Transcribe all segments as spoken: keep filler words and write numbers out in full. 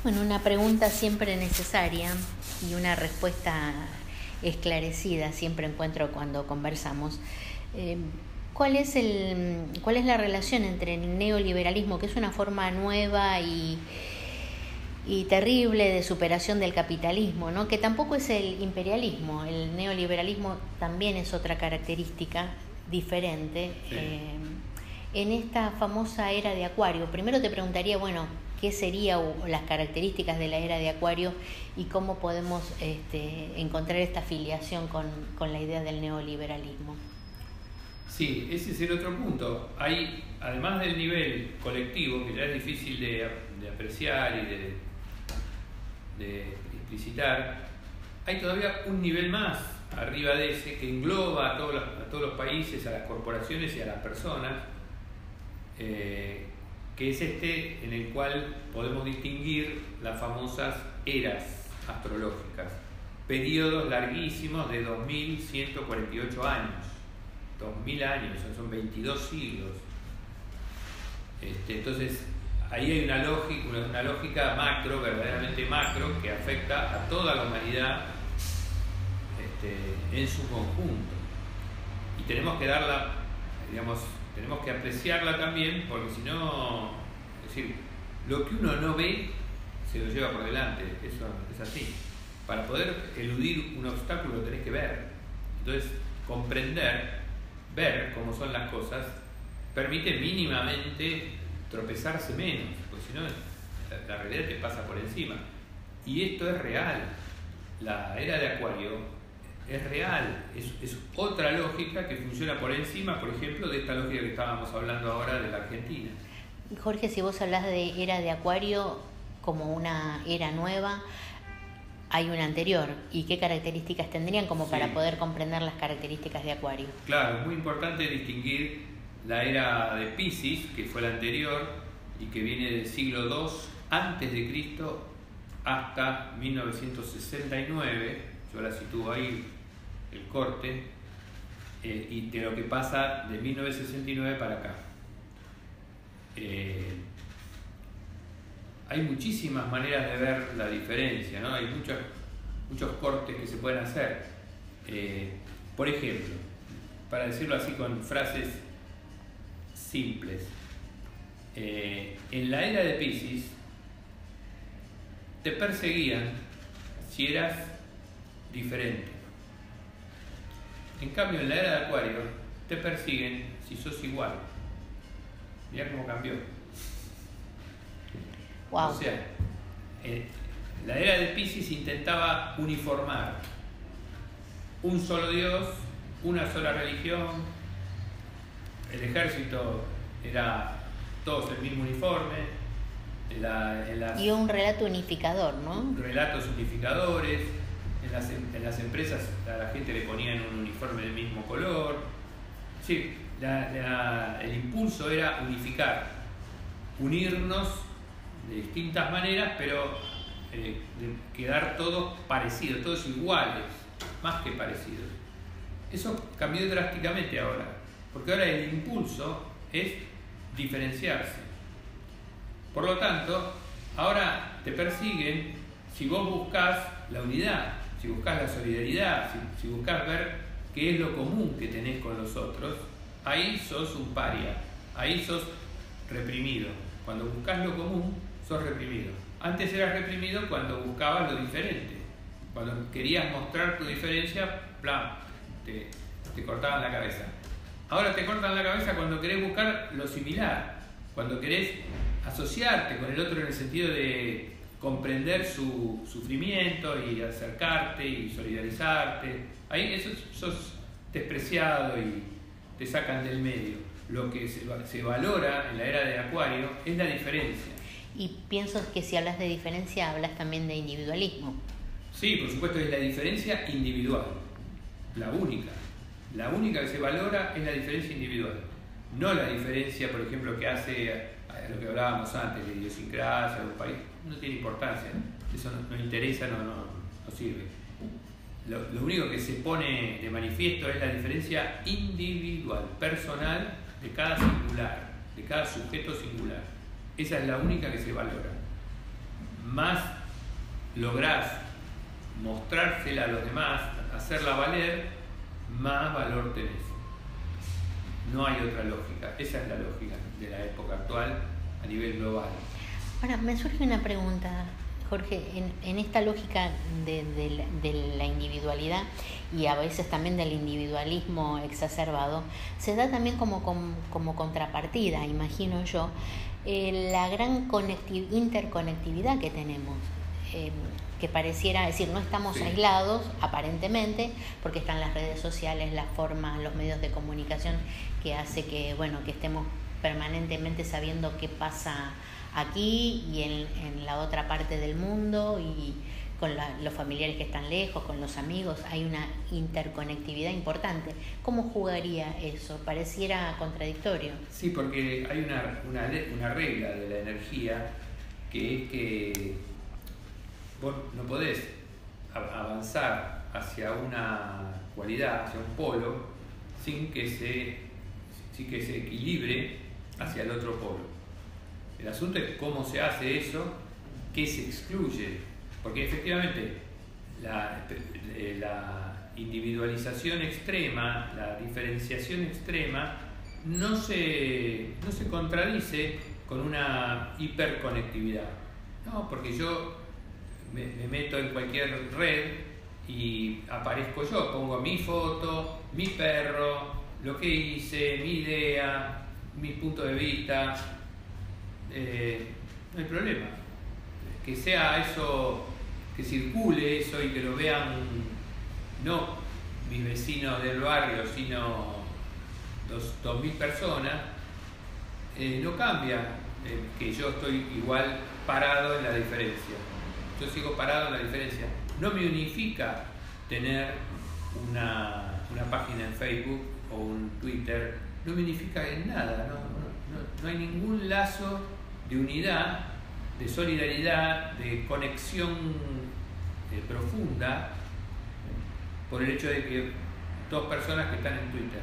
Bueno, una pregunta siempre necesaria y una respuesta esclarecida siempre encuentro cuando conversamos. Eh, ¿cuál es el, cuál es la relación entre el neoliberalismo, que es una forma nueva y, y terrible de superación del capitalismo, ¿no? Que tampoco es el imperialismo? El neoliberalismo también es otra característica diferente. Sí. Eh, en esta famosa era de Acuario, primero te preguntaría, bueno, ¿qué serían las características de la era de Acuario y cómo podemos este, encontrar esta afiliación con, con la idea del neoliberalismo? Sí, ese es el otro punto. Hay, además del nivel colectivo, que ya es difícil de, de apreciar y de, de explicitar, hay todavía un nivel más arriba de ese que engloba a todos los, a todos los países, a las corporaciones y a las personas, eh, que es este en el cual podemos distinguir las famosas eras astrológicas, periodos larguísimos de dos mil ciento cuarenta y ocho años, dos mil años, son veintidós siglos. Este, entonces, ahí hay una lógica, una, una lógica macro, verdaderamente macro, que afecta a toda la humanidad este, en su conjunto. Y tenemos que darla, digamos, tenemos que apreciarla también, porque si no, es decir, lo que uno no ve se lo lleva por delante, eso es así. Para poder eludir un obstáculo tenés que ver. Entonces, comprender, ver cómo son las cosas, permite mínimamente tropezarse menos, porque si no, la, la realidad te pasa por encima. Y esto es real. La era de Acuario es real, es, es otra lógica que funciona por encima, por ejemplo, de esta lógica que estábamos hablando ahora de la Argentina. Jorge, si vos hablas de era de Acuario como una era nueva, hay una anterior, ¿y qué características tendrían como Sí. para poder comprender las características de Acuario? Claro, es muy importante distinguir la era de Piscis, que fue la anterior y que viene del siglo dos antes de Cristo hasta mil novecientos sesenta y nueve, yo la sitúo ahí, el corte, eh, y de lo que pasa de mil novecientos sesenta y nueve para acá. Eh, hay muchísimas maneras de ver la diferencia, ¿no? Hay muchos, muchos cortes que se pueden hacer. Eh, por ejemplo, para decirlo así con frases simples, eh, en la era de Piscis te perseguían si eras diferente. En cambio, en la era de Acuario te persiguen si sos igual. Mirá cómo cambió. Wow. O sea, eh, la era de Piscis intentaba uniformar un solo Dios, una sola religión, el ejército era todos el mismo uniforme, en la, en las, Y un relato unificador, ¿no? relatos unificadores, en las, en las empresas a la gente le ponían un uniforme del mismo color. Sí, la, la, el impulso era unificar, unirnos de distintas maneras, pero eh, de quedar todos parecidos, todos iguales, más que parecidos. Eso cambió drásticamente ahora, porque ahora el impulso es diferenciarse. Por lo tanto, ahora te persiguen si vos buscás la unidad, si buscás la solidaridad, si, si buscás ver qué es lo común que tenés con los otros. Ahí sos un paria, ahí sos reprimido. Cuando buscás lo común, sos reprimido. Antes eras reprimido cuando buscabas lo diferente. Cuando querías mostrar tu diferencia, plan, te, te cortaban la cabeza. Ahora te cortan la cabeza cuando querés buscar lo similar, cuando querés asociarte con el otro en el sentido de comprender su sufrimiento y acercarte y solidarizarte. Ahí eso sos despreciado y te sacan del medio. Lo que se, se valora en la era de Acuario es la diferencia. Y pienso que si hablas de diferencia, hablas también de individualismo. Sí, por supuesto, es la diferencia individual, la única. La única que se valora es la diferencia individual, no la diferencia, por ejemplo, que hace lo que hablábamos antes, de idiosincrasia de un país. No tiene importancia, eso no, no interesa, no, no, no sirve. Lo, lo único que se pone de manifiesto es la diferencia individual, personal, de cada singular, de cada sujeto singular. Esa es la única que se valora. más lográs mostrársela a los demás, hacerla valer, más valor tenés. No hay otra lógica. Esa es la lógica de la época actual a nivel global. Ahora, me surge una pregunta, Jorge, en, en esta lógica de, de, de la individualidad y a veces también del individualismo exacerbado, se da también como, como, como contrapartida, imagino yo, eh, la gran conectiv- interconectividad que tenemos, eh, que pareciera decir, no estamos sí. aislados aparentemente, porque están las redes sociales, las formas, los medios de comunicación que hace que, bueno, que estemos permanentemente sabiendo qué pasa aquí y en, en la otra parte del mundo, y con la, los familiares que están lejos, con los amigos, hay una interconectividad importante. ¿Cómo jugaría eso? Pareciera contradictorio. Sí, porque hay una, una, una regla de la energía, que es que vos no podés avanzar hacia una cualidad, hacia un polo, sin que se, sin que se equilibre hacia el otro polo. El asunto es cómo se hace eso, qué se excluye, porque efectivamente la, la individualización extrema, la diferenciación extrema, no se, no se contradice con una hiperconectividad. No, porque yo me, me meto en cualquier red y aparezco yo, pongo mi foto, mi perro, lo que hice, mi idea, mi punto de vista. Eh, no hay problema. Que sea eso, que circule eso y que lo vean no mis vecinos del barrio, sino dos, dos mil personas, eh, no cambia eh, que yo estoy igual parado en la diferencia. Yo sigo parado en la diferencia. No me unifica tener una, una página en Facebook o un Twitter, no me unifica en nada, no, no, no, no hay ningún lazo de unidad, de solidaridad, de conexión eh, profunda por el hecho de que dos personas que están en Twitter.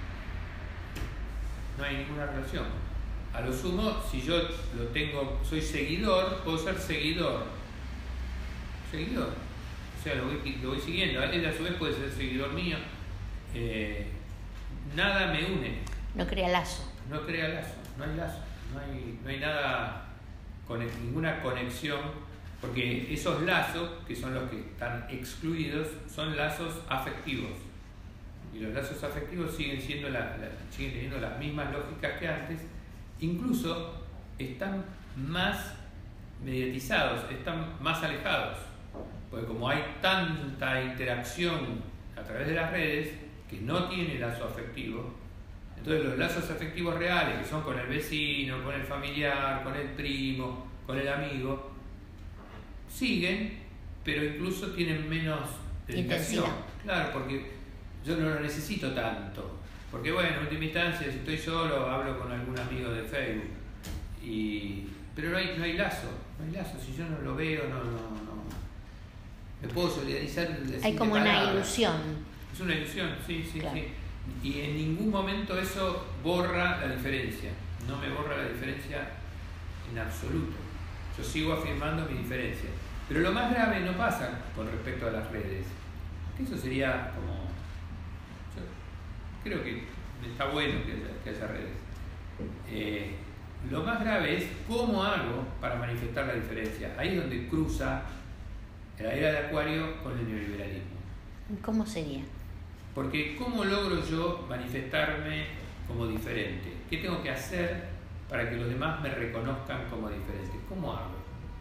No hay ninguna relación. A lo sumo, si yo lo tengo, soy seguidor, puedo ser seguidor. Seguidor. O sea, lo voy, lo voy siguiendo. Él a su vez puede ser seguidor mío. Eh, nada me une. No crea lazo. No crea lazo, no hay lazo. No hay, no hay nada, con ninguna conexión, porque esos lazos, que son los que están excluidos, son lazos afectivos. Y los lazos afectivos siguen, siendo la, la, siguen teniendo las mismas lógicas que antes, incluso están más mediatizados, están más alejados. Porque como hay tanta interacción a través de las redes que no tiene lazo afectivo, entonces los lazos afectivos reales, que son con el vecino, con el familiar, con el primo, con el amigo, siguen, pero incluso tienen menos dedicación. Claro, porque yo no lo necesito tanto. Porque bueno, en última instancia, si estoy solo, hablo con algún amigo de Facebook. Y, pero no hay, no hay lazo, no hay lazo. Si yo no lo veo, no, no, no. Me puedo solidarizar. Hay como una ilusión. Es una ilusión, sí, sí, claro. sí. Y en ningún momento eso borra la diferencia. No me borra la diferencia en absoluto. Yo sigo afirmando mi diferencia. Pero lo más grave no pasa con respecto a las redes. Que eso sería como... Yo creo que está bueno que haya, que haya redes. Eh, lo más grave es cómo hago para manifestar la diferencia. Ahí es donde cruza la era de Acuario con el neoliberalismo. ¿Cómo sería? Porque ¿cómo logro yo manifestarme como diferente? ¿Qué tengo que hacer para que los demás me reconozcan como diferente? ¿Cómo hago?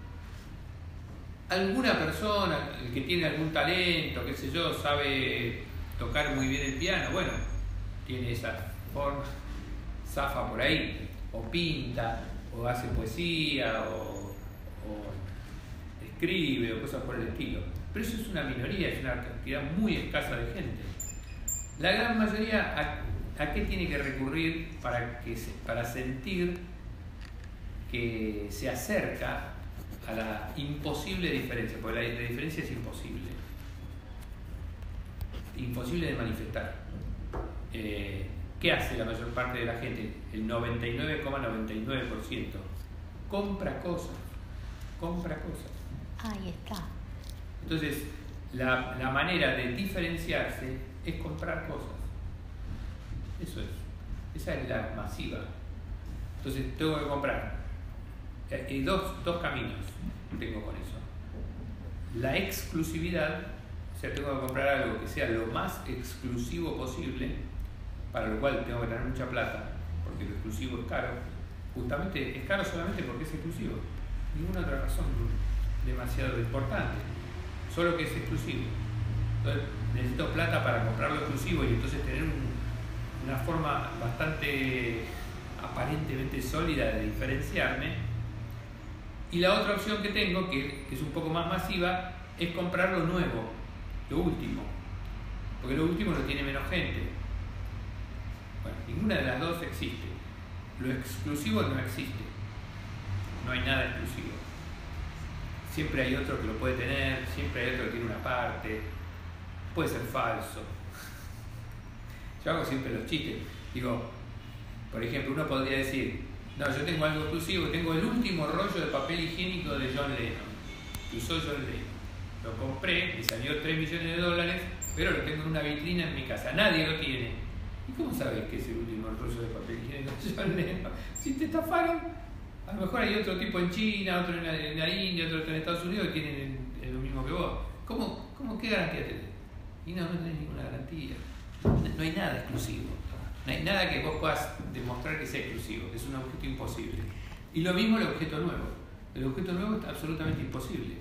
Alguna persona, el que tiene algún talento, qué sé yo, sabe tocar muy bien el piano, bueno, tiene esa forma, zafa por ahí, o pinta, o hace poesía, o, o escribe, o cosas por el estilo. Pero eso es una minoría, es una cantidad muy escasa de gente. La gran mayoría, ¿a, a qué tiene que recurrir para, que se, para sentir que se acerca a la imposible diferencia? Porque la, la diferencia es imposible. Imposible de manifestar. Eh, ¿Qué hace la mayor parte de la gente? El noventa y nueve coma noventa y nueve por ciento compra cosas. compra cosas. Ahí está. Entonces, la, la manera de diferenciarse es comprar cosas. Eso es. Esa es la masiva. Entonces, tengo que comprar. Hay dos, dos caminos tengo con eso. La exclusividad, o sea, tengo que comprar algo que sea lo más exclusivo posible, para lo cual tengo que tener mucha plata, porque lo exclusivo es caro. Justamente es caro solamente porque es exclusivo. Ninguna otra razón demasiado importante. Solo que es exclusivo. Entonces, necesito plata para comprar lo exclusivo y entonces tener un, una forma bastante aparentemente sólida de diferenciarme. Y la otra opción que tengo, que, que es un poco más masiva, es comprar lo nuevo, lo último. Porque lo último lo tiene menos gente. Bueno, ninguna de las dos existe. Lo exclusivo no existe. No hay nada exclusivo. Siempre hay otro que lo puede tener, siempre hay otro que tiene una parte. Puede ser falso. Yo hago siempre los chistes. Digo, por ejemplo, uno podría decir, no, yo tengo algo exclusivo, tengo el último rollo de papel higiénico de John Lennon, que usó John Lennon. Lo compré, me salió tres millones de dólares, pero lo tengo en una vitrina en mi casa, nadie lo tiene. ¿Y cómo sabes que es el último rollo de papel higiénico de John Lennon? Si te estafaron, a lo mejor hay otro tipo en China, otro en la, en la India, otro en Estados Unidos que tienen el, el, lo mismo que vos. ¿Cómo, cómo qué garantía tenés? Y no, no tenés ninguna garantía. No hay nada exclusivo. No hay nada que vos puedas demostrar que sea exclusivo. Es un objeto imposible. Y lo mismo el objeto nuevo. El objeto nuevo es absolutamente imposible.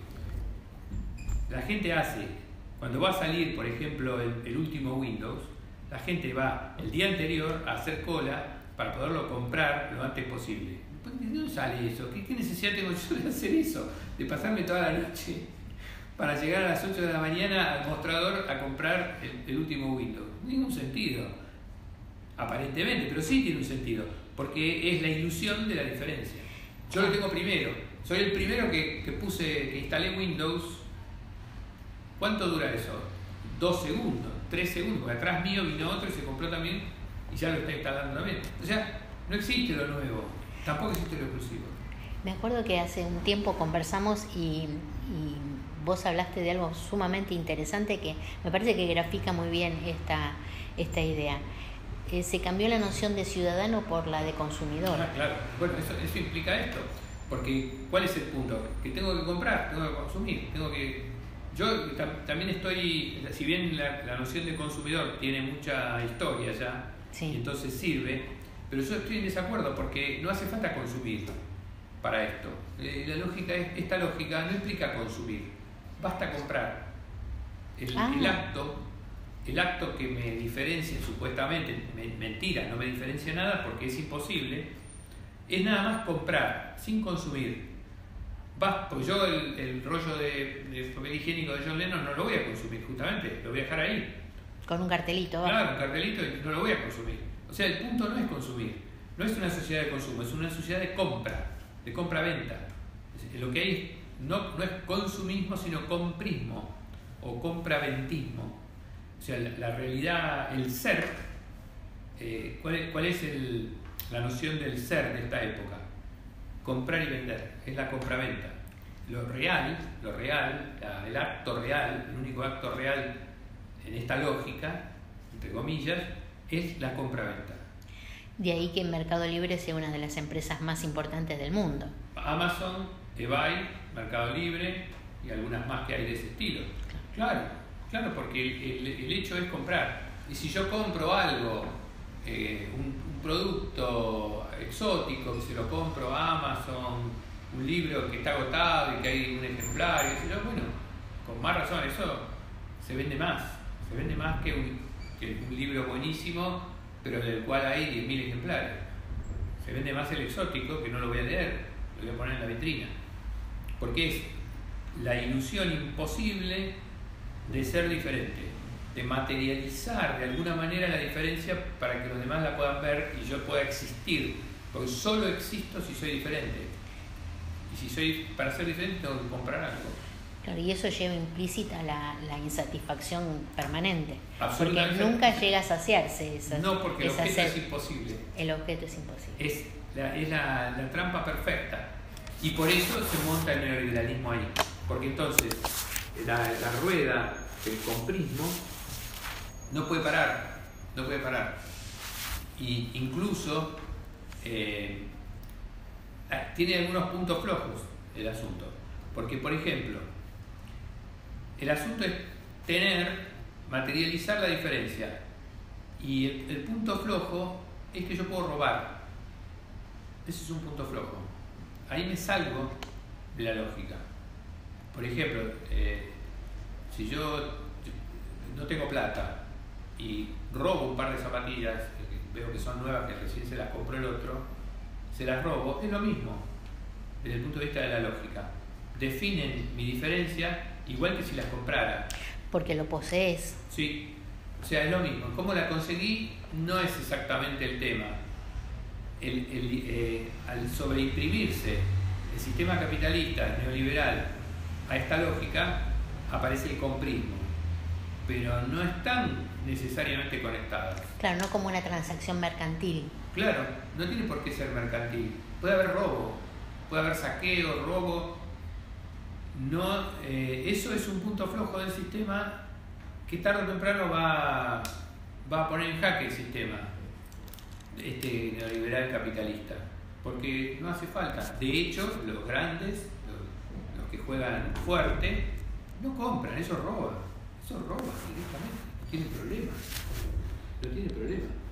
La gente hace, cuando va a salir, por ejemplo, el, el último Windows, la gente va el día anterior a hacer cola para poderlo comprar lo antes posible. ¿De dónde sale eso? ¿Qué, qué necesidad tengo yo de hacer eso? De pasarme toda la noche para llegar a las ocho de la mañana al mostrador a comprar el, el último Windows. Ningún sentido, aparentemente, pero sí tiene un sentido, porque es la ilusión de la diferencia. Yo lo tengo primero, soy el primero que, que puse, que instalé Windows. ¿Cuánto dura eso? Dos segundos, tres segundos, porque atrás mío vino otro y se compró también y ya lo está instalando también. O sea, no existe lo nuevo, tampoco existe lo exclusivo. Me acuerdo que hace un tiempo conversamos y, y vos hablaste de algo sumamente interesante que me parece que grafica muy bien esta, esta idea. Eh, se cambió la noción de ciudadano por la de consumidor. Ah, claro, bueno, eso, eso implica esto, porque ¿cuál es el punto? Que tengo que comprar, tengo que consumir, tengo que... Yo tam, también estoy, si bien la, la noción de consumidor tiene mucha historia ya, sí, y entonces sirve, pero yo estoy en desacuerdo porque no hace falta consumir para esto. Eh, la lógica es, esta lógica no implica consumir, basta comprar. El, ah. el acto, el acto que me diferencia supuestamente, me, mentira, no me diferencia nada porque es imposible, es nada más comprar, sin consumir. Va, porque yo el, el rollo de, de papel higiénico de John Lennon no lo voy a consumir, justamente, lo voy a dejar ahí. Con un cartelito. Claro, ¿va? Un cartelito y no lo voy a consumir. O sea, el punto no es consumir, no es una sociedad de consumo, es una sociedad de compra, de compra-venta. Lo que hay no, no es consumismo, sino comprismo o compraventismo. O sea, la, la realidad, el ser, eh, ¿cuál es, cuál es el, la noción del ser de esta época? Comprar y vender, es la compraventa. Lo real, lo real, la, el acto real, el único acto real en esta lógica, entre comillas, es la compraventa. De ahí que Mercado Libre sea una de las empresas más importantes del mundo. Amazon, eBay, Mercado Libre y algunas más que hay de ese estilo. Claro, claro, porque el, el, el hecho es comprar. Y si yo compro algo, eh, un, un producto exótico, que se lo compro a Amazon, un libro que está agotado y que hay un ejemplar, y eso, bueno, con más razón, eso se vende más. Se vende más que un, que un libro buenísimo, pero del cual hay diez mil ejemplares. Se vende más el exótico, que no lo voy a leer, lo voy a poner en la vitrina. Porque es la ilusión imposible de ser diferente, de materializar de alguna manera la diferencia para que los demás la puedan ver y yo pueda existir. Porque solo existo si soy diferente. Y si soy, para ser diferente tengo que comprar algo. Claro, y eso lleva implícita la, la insatisfacción permanente. Porque nunca llega a saciarse. Esa, no, porque el objeto hacer, es imposible. El objeto es imposible. Es la, es la, la trampa perfecta. Y por eso se monta el neoliberalismo ahí. Porque entonces la, la rueda del comprismo no puede parar, no puede parar. Y incluso eh, tiene algunos puntos flojos el asunto. Porque, por ejemplo, el asunto es tener, materializar la diferencia. Y el, el punto flojo es que yo puedo robar. Ese es un punto flojo. Ahí me salgo de la lógica. Por ejemplo, eh, si yo, yo no tengo plata y robo un par de zapatillas, que veo que son nuevas, que recién se las compró el otro, se las robo, es lo mismo desde el punto de vista de la lógica. Definen mi diferencia igual que si las comprara. Porque lo posees. Sí, o sea, es lo mismo. ¿Cómo la conseguí? No es exactamente el tema. El, el, eh, al sobreimprimirse el sistema capitalista neoliberal a esta lógica, aparece el comprismo, pero no están necesariamente conectadas. Claro, no como una transacción mercantil. Claro, no tiene por qué ser mercantil. Puede haber robo, puede haber saqueo, robo. No, eh, eso es un punto flojo del sistema que tarde o temprano va, va a poner en jaque el sistema, este neoliberal capitalista, porque no hace falta. De hecho, los grandes, los, los que juegan fuerte, no compran, eso roba, eso roba directamente, no tiene problema, no tiene problema.